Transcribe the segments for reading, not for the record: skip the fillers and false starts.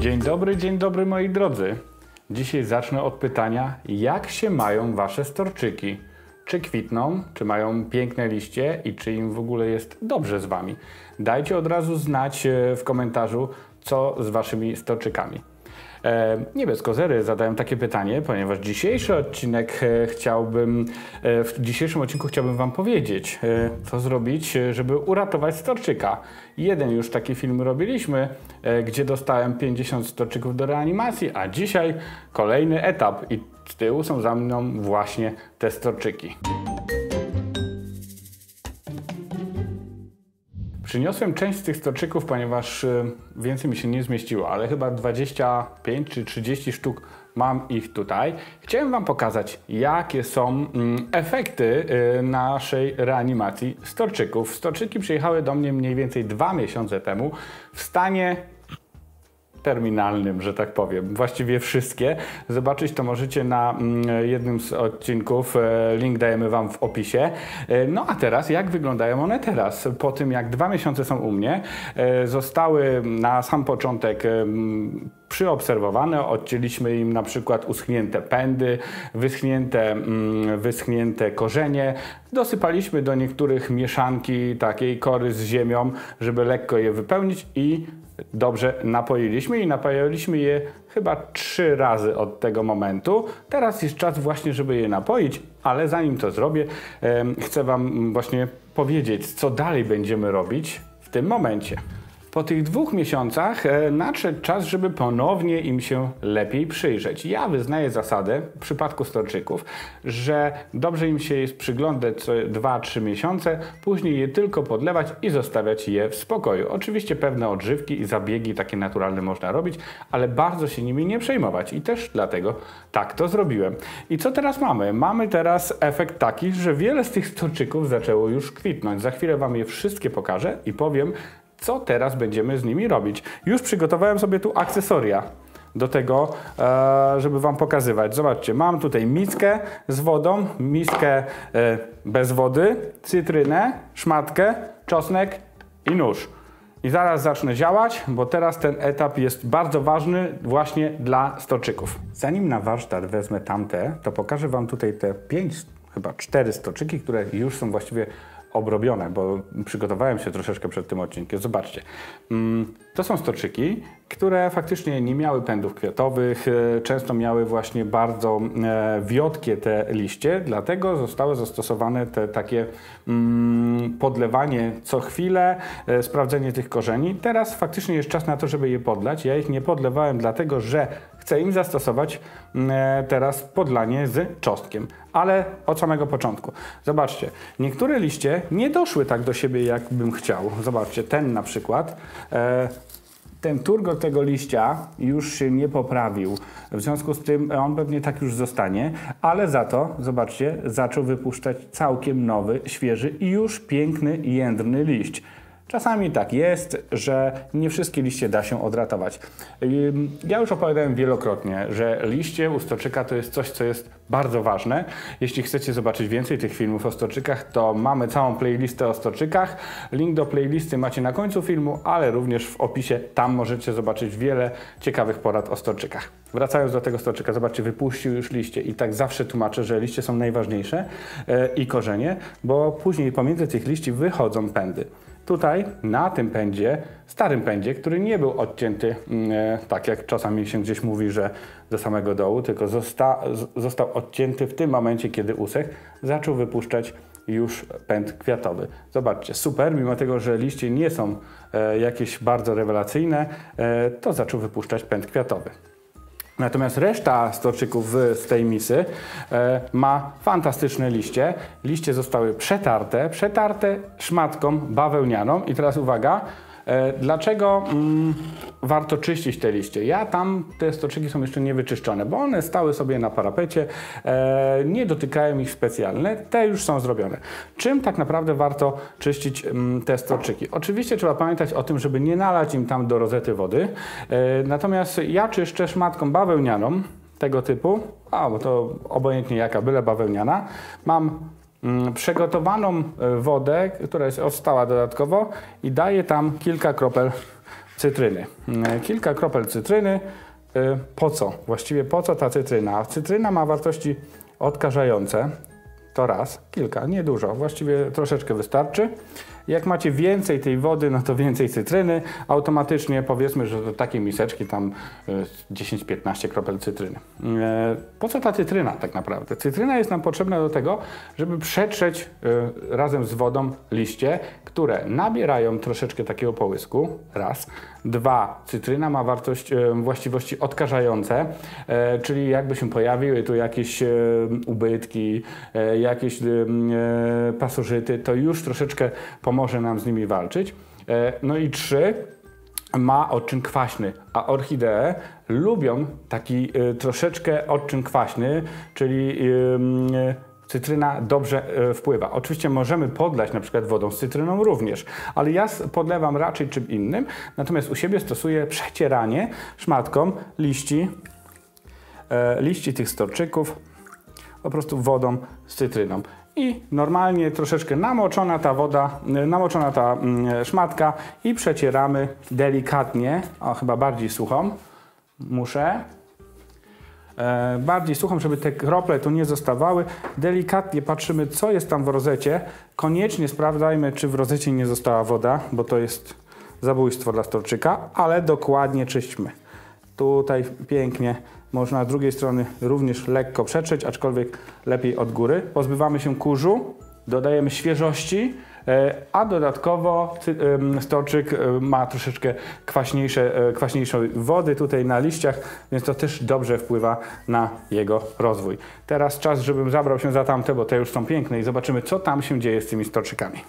Dzień dobry moi drodzy. Dzisiaj zacznę od pytania, jak się mają wasze storczyki? Czy kwitną, czy mają piękne liście i czy im w ogóle jest dobrze z wami? Dajcie od razu znać w komentarzu, co z waszymi storczykami. Nie bez kozery zadałem takie pytanie, ponieważ w dzisiejszym odcinku chciałbym wam powiedzieć, co zrobić, żeby uratować storczyka. Jeden już taki film robiliśmy, gdzie dostałem 50 storczyków do reanimacji, a dzisiaj kolejny etap i z tyłu są za mną właśnie te storczyki. Przyniosłem część z tych storczyków, ponieważ więcej mi się nie zmieściło, ale chyba 25 czy 30 sztuk mam ich tutaj. Chciałem wam pokazać, jakie są efekty naszej reanimacji storczyków. Storczyki przyjechały do mnie mniej więcej 2 miesiące temu w stanie terminalnym, że tak powiem. Właściwie wszystkie. Zobaczyć to możecie na jednym z odcinków. Link dajemy wam w opisie. No a teraz, jak wyglądają one teraz? Po tym, jak 2 miesiące są u mnie, zostały na sam początek przyobserwowane, odcięliśmy im na przykład uschnięte pędy, wyschnięte korzenie, dosypaliśmy do niektórych mieszanki takiej kory z ziemią, żeby lekko je wypełnić i dobrze napoiliśmy i napajaliśmy je chyba 3 razy od tego momentu. Teraz jest czas właśnie, żeby je napoić, ale zanim to zrobię, chcę wam właśnie powiedzieć, co dalej będziemy robić w tym momencie. Po tych 2 miesiącach nadszedł czas, żeby ponownie im się lepiej przyjrzeć. Ja wyznaję zasadę w przypadku storczyków, że dobrze im się jest przyglądać co 2-3 miesiące, później je tylko podlewać i zostawiać je w spokoju. Oczywiście pewne odżywki i zabiegi takie naturalne można robić, ale bardzo się nimi nie przejmować i też dlatego tak to zrobiłem. I co teraz mamy? Mamy teraz efekt taki, że wiele z tych storczyków zaczęło już kwitnąć. Za chwilę wam je wszystkie pokażę i powiem, co teraz będziemy z nimi robić. Już przygotowałem sobie tu akcesoria do tego, żeby wam pokazywać. Zobaczcie, mam tutaj miskę z wodą, miskę bez wody, cytrynę, szmatkę, czosnek i nóż. I zaraz zacznę działać, bo teraz ten etap jest bardzo ważny właśnie dla storczyków. Zanim na warsztat wezmę tamte, to pokażę wam tutaj te 5, chyba 4 storczyki, które już są właściwie obrobione, bo przygotowałem się troszeczkę przed tym odcinkiem. Zobaczcie, to są storczyki, które faktycznie nie miały pędów kwiatowych, często miały właśnie bardzo wiotkie te liście, dlatego zostały zastosowane te takie podlewanie co chwilę, sprawdzenie tych korzeni. Teraz faktycznie jest czas na to, żeby je podlać. Ja ich nie podlewałem dlatego, że chcę im zastosować teraz podlanie z czosnkiem, ale od samego początku. Zobaczcie, niektóre liście nie doszły tak do siebie, jak bym chciał. Zobaczcie, ten na przykład, ten turgot tego liścia już się nie poprawił. W związku z tym on pewnie tak już zostanie, ale za to, zobaczcie, zaczął wypuszczać całkiem nowy, świeży i już piękny, jędrny liść. Czasami tak jest, że nie wszystkie liście da się odratować. Ja już opowiadałem wielokrotnie, że liście u storczyka to jest coś, co jest bardzo ważne. Jeśli chcecie zobaczyć więcej tych filmów o storczykach, to mamy całą playlistę o storczykach. Link do playlisty macie na końcu filmu, ale również w opisie. Tam możecie zobaczyć wiele ciekawych porad o storczykach. Wracając do tego storczyka, zobaczcie, wypuścił już liście i tak zawsze tłumaczę, że liście są najważniejsze i korzenie, bo później pomiędzy tych liści wychodzą pędy. Tutaj, na tym pędzie, starym pędzie, który nie był odcięty, tak jak czasami się gdzieś mówi, że do samego dołu, tylko został odcięty w tym momencie, kiedy usechł, zaczął wypuszczać już pęd kwiatowy. Zobaczcie, super, mimo tego, że liście nie są jakieś bardzo rewelacyjne, to zaczął wypuszczać pęd kwiatowy. Natomiast reszta storczyków z tej misy ma fantastyczne liście. Liście zostały przetarte szmatką bawełnianą. I teraz uwaga, dlaczego warto czyścić te liście? Te storczyki są jeszcze niewyczyszczone, bo one stały sobie na parapecie, nie dotykałem ich specjalnie, te już są zrobione. Czym tak naprawdę warto czyścić te storczyki? Oczywiście trzeba pamiętać o tym, żeby nie nalać im tam do rozety wody, natomiast ja czyszczę szmatką bawełnianą tego typu, bo to obojętnie jaka, byle bawełniana. Mam przygotowaną wodę, która jest odstała dodatkowo i daję tam kilka kropel cytryny. Kilka kropel cytryny. Po co? Właściwie po co ta cytryna? Cytryna ma wartości odkażające. To raz, kilka, nie dużo, właściwie troszeczkę wystarczy. Jak macie więcej tej wody, no to więcej cytryny. Automatycznie powiedzmy, że do takiej miseczki tam 10-15 kropel cytryny. Po co ta cytryna tak naprawdę? Cytryna jest nam potrzebna do tego, żeby przetrzeć razem z wodą liście, które nabierają troszeczkę takiego połysku. Raz. Dwa, cytryna ma właściwości odkażające, czyli jakby się pojawiły tu jakieś ubytki, jakieś pasożyty, to już troszeczkę pomoże nam z nimi walczyć. No i trzy, ma odczyn kwaśny, a orchidee lubią taki troszeczkę odczyn kwaśny, czyli cytryna dobrze wpływa. Oczywiście możemy podlać na przykład wodą z cytryną również, ale ja podlewam raczej czym innym, natomiast u siebie stosuję przecieranie szmatką liści tych storczyków po prostu wodą z cytryną. I normalnie troszeczkę namoczona ta woda, namoczona ta szmatka i przecieramy delikatnie, o chyba bardziej suchą, bardziej suchą, żeby te krople tu nie zostawały. Delikatnie patrzymy, co jest tam w rozecie. Koniecznie sprawdzajmy, czy w rozecie nie została woda, bo to jest zabójstwo dla storczyka, ale dokładnie czyśćmy. Tutaj pięknie można z drugiej strony również lekko przetrzeć, aczkolwiek lepiej od góry. Pozbywamy się kurzu, dodajemy świeżości, a dodatkowo storczyk ma troszeczkę kwaśniejszej wody tutaj na liściach, więc to też dobrze wpływa na jego rozwój. Teraz czas, żebym zabrał się za tamte, bo te już są piękne i zobaczymy, co tam się dzieje z tymi storczykami.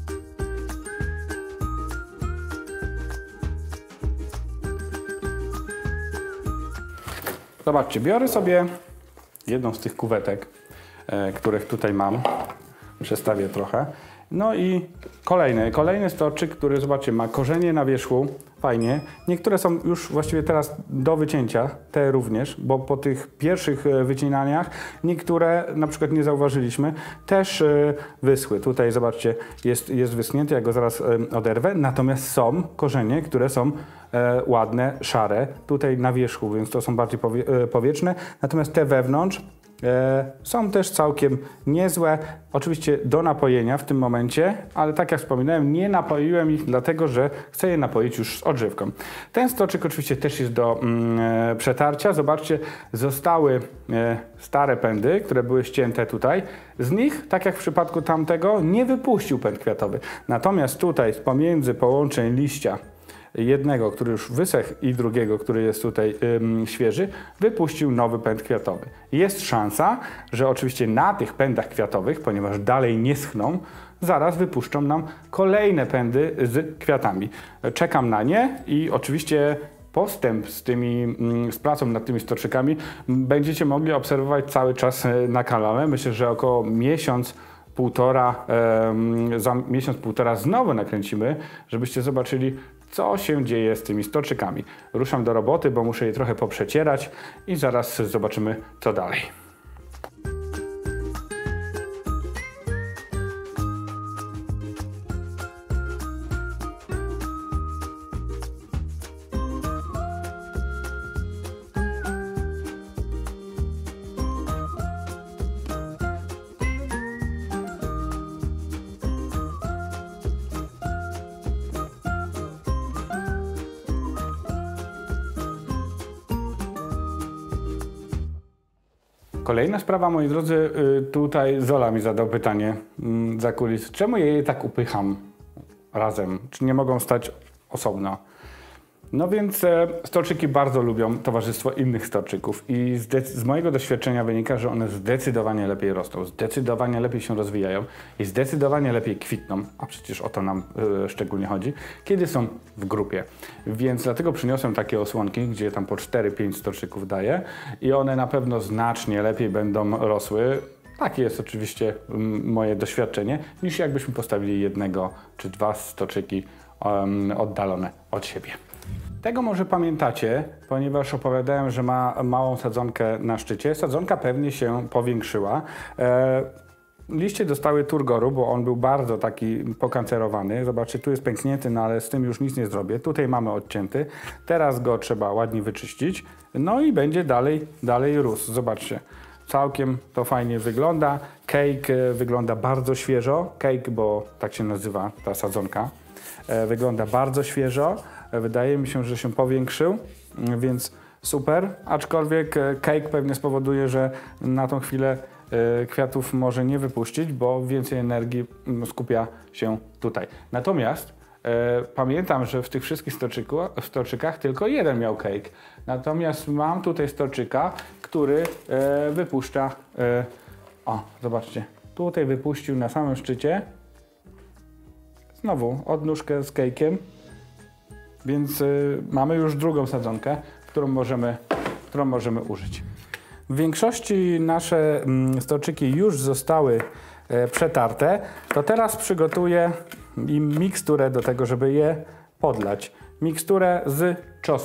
Zobaczcie, biorę sobie jedną z tych kuwetek, których tutaj mam, przestawię trochę. No i kolejny storczyk, który, zobaczcie, ma korzenie na wierzchu, fajnie. Niektóre są już właściwie teraz do wycięcia, te również, bo po tych pierwszych wycinaniach niektóre na przykład nie zauważyliśmy, też wyschły. Tutaj, zobaczcie, jest wyschnięty, ja go zaraz oderwę, natomiast są korzenie, które są ładne, szare, tutaj na wierzchu, więc to są bardziej powietrzne, natomiast te wewnątrz są też całkiem niezłe, oczywiście do napojenia w tym momencie, ale tak jak wspominałem, nie napoiłem ich dlatego, że chcę je napoić już z odżywką. Ten stoczek oczywiście też jest do przetarcia. Zobaczcie, zostały stare pędy, które były ścięte tutaj. Z nich, tak jak w przypadku tamtego, nie wypuścił pęd kwiatowy. Natomiast tutaj z pomiędzy połączeń liścia jednego, który już wysechł i drugiego, który jest tutaj świeży, wypuścił nowy pęd kwiatowy. Jest szansa, że oczywiście na tych pędach kwiatowych, ponieważ dalej nie schną, zaraz wypuszczą nam kolejne pędy z kwiatami. Czekam na nie i oczywiście postęp z pracą nad tymi storczykami będziecie mogli obserwować cały czas na kanale. Myślę, że około za miesiąc, półtora znowu nakręcimy, żebyście zobaczyli, co się dzieje z tymi storczykami. Ruszam do roboty, bo muszę je trochę poprzecierać i zaraz zobaczymy, co dalej. Kolejna sprawa, moi drodzy, tutaj Zola mi zadał pytanie za kulis. Czemu ja je tak upycham razem? Czy nie mogą stać osobno? No więc storczyki bardzo lubią towarzystwo innych storczyków i z mojego doświadczenia wynika, że one zdecydowanie lepiej rosną, zdecydowanie lepiej się rozwijają i zdecydowanie lepiej kwitną, a przecież o to nam szczególnie chodzi, kiedy są w grupie. Więc dlatego przyniosłem takie osłonki, gdzie tam po 4-5 storczyków daję i one na pewno znacznie lepiej będą rosły. Takie jest oczywiście moje doświadczenie, niż jakbyśmy postawili jednego czy dwa storczyki oddalone od siebie. Tego może pamiętacie, ponieważ opowiadałem, że ma małą sadzonkę na szczycie. Sadzonka pewnie się powiększyła. liście dostały turgoru, bo on był bardzo taki pokancerowany. Zobaczcie, tu jest pęknięty, no ale z tym już nic nie zrobię. Tutaj mamy odcięty. Teraz go trzeba ładnie wyczyścić. No i będzie dalej rósł. Zobaczcie, całkiem to fajnie wygląda. Cake wygląda bardzo świeżo. Cake, bo tak się nazywa ta sadzonka. Wygląda bardzo świeżo. Wydaje mi się, że się powiększył, więc super. Aczkolwiek cake pewnie spowoduje, że na tą chwilę kwiatów może nie wypuścić, bo więcej energii skupia się tutaj. Natomiast pamiętam, że w tych wszystkich storczykach tylko jeden miał cake. Natomiast mam tutaj storczyka, który wypuszcza, o zobaczcie, tutaj wypuścił na samym szczycie znowu odnóżkę z cake'iem, więc mamy już drugą sadzonkę, którą możemy użyć. W większości nasze storczyki już zostały przetarte, to teraz przygotuję im miksturę do tego, żeby je podlać. Miksturę z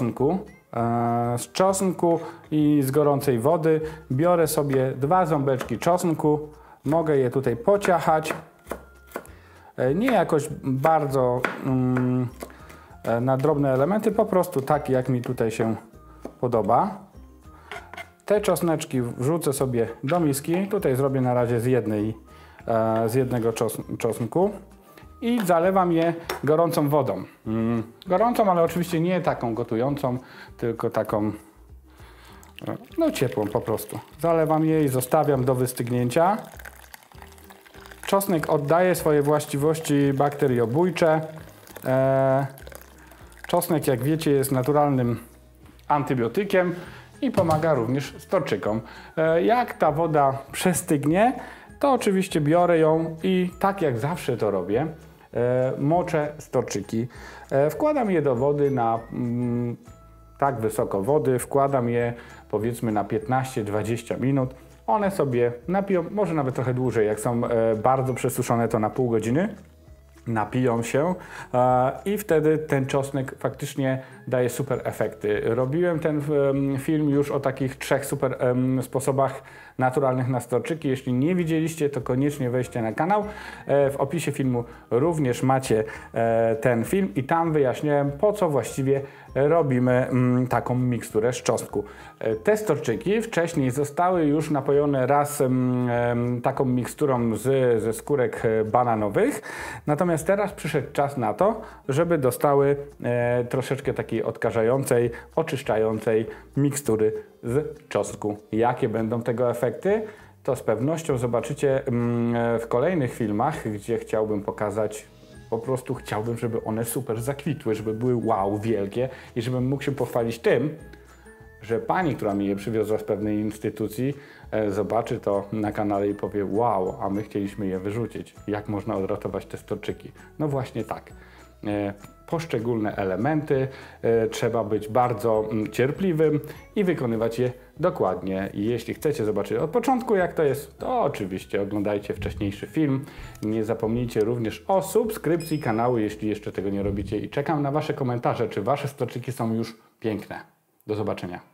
czosnku i z gorącej wody. Biorę sobie 2 ząbeczki czosnku, mogę je tutaj pociachać. Nie jakoś bardzo na drobne elementy, po prostu tak jak mi tutaj się podoba. Te czosneczki wrzucę sobie do miski. Tutaj zrobię na razie z jednego czosnku i zalewam je gorącą wodą. Gorącą, ale oczywiście nie taką gotującą, tylko taką no ciepłą po prostu. Zalewam je i zostawiam do wystygnięcia. Czosnek oddaje swoje właściwości bakteriobójcze. Czosnek, jak wiecie, jest naturalnym antybiotykiem i pomaga również storczykom. Jak ta woda przestygnie, to oczywiście biorę ją i tak jak zawsze to robię, moczę storczyki. Wkładam je do wody na tak wysoko wody, wkładam je powiedzmy na 15-20 minut. One sobie napiją, może nawet trochę dłużej, jak są bardzo przesuszone, to na pół godziny. Napiją się i wtedy ten czosnek faktycznie daje super efekty. Robiłem ten film już o takich 3 super sposobach naturalnych na storczyki. Jeśli nie widzieliście, to koniecznie wejdźcie na kanał. W opisie filmu również macie ten film i tam wyjaśniałem, po co właściwie robimy taką miksturę z czosnku. Te storczyki wcześniej zostały już napojone raz taką miksturą ze skórek bananowych, natomiast teraz przyszedł czas na to, żeby dostały troszeczkę takiej odkażającej, oczyszczającej mikstury z czosnku. Jakie będą tego efekty? To z pewnością zobaczycie w kolejnych filmach, gdzie chciałbym pokazać, po prostu chciałbym, żeby one super zakwitły, żeby były wow, wielkie i żebym mógł się pochwalić tym, że pani, która mi je przywiozła z pewnej instytucji, zobaczy to na kanale i powie wow, a my chcieliśmy je wyrzucić. Jak można odratować te storczyki? No właśnie tak. Poszczególne elementy trzeba być bardzo cierpliwym i wykonywać je dokładnie. I jeśli chcecie zobaczyć od początku, jak to jest, to oczywiście oglądajcie wcześniejszy film. Nie zapomnijcie również o subskrypcji kanału, jeśli jeszcze tego nie robicie, i czekam na wasze komentarze, czy wasze storczyki są już piękne. Do zobaczenia.